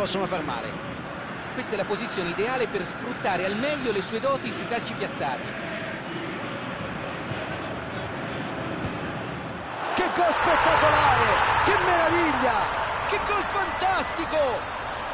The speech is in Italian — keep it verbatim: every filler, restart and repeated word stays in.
possono far male. Questa è la posizione ideale per sfruttare al meglio le sue doti sui calci piazzati. Che gol spettacolare! Che meraviglia! Che gol fantastico!